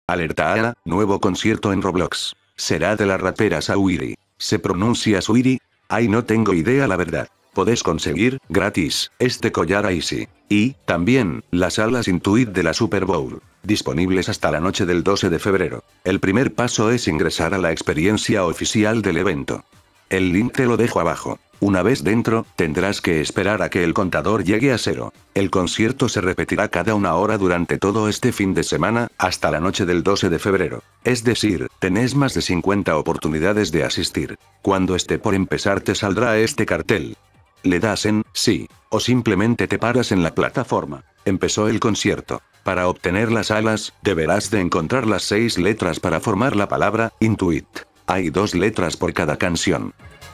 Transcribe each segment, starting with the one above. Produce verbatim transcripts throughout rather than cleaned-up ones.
Alerta A, nuevo concierto en Roblox. Será de la rapera Saweetie. ¿Se pronuncia Saweetie? Ay, no tengo idea la verdad. Podés conseguir, gratis, este collar a Easy. Y, también, las alas Intuit de la Super Bowl. Disponibles hasta la noche del doce de febrero. El primer paso es ingresar a la experiencia oficial del evento. El link te lo dejo abajo. Una vez dentro, tendrás que esperar a que el contador llegue a cero. El concierto se repetirá cada una hora durante todo este fin de semana, hasta la noche del doce de febrero. Es decir, tenés más de cincuenta oportunidades de asistir. Cuando esté por empezar te saldrá este cartel. Le das en sí, o simplemente te paras en la plataforma. Empezó el concierto. Para obtener las alas, deberás de encontrar las seis letras para formar la palabra Intuit. Hay dos letras por cada canción.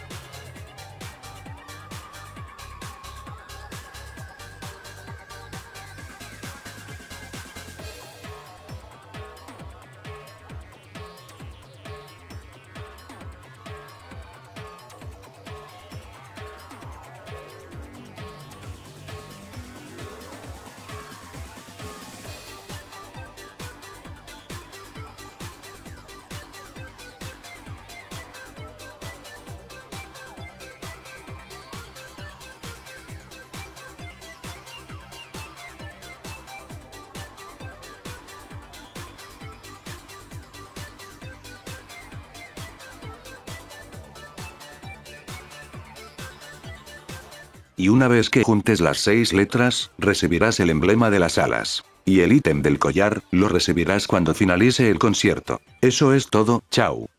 Y una vez que juntes las seis letras, recibirás el emblema de las alas. Y el ítem del collar, lo recibirás cuando finalice el concierto. Eso es todo, chao.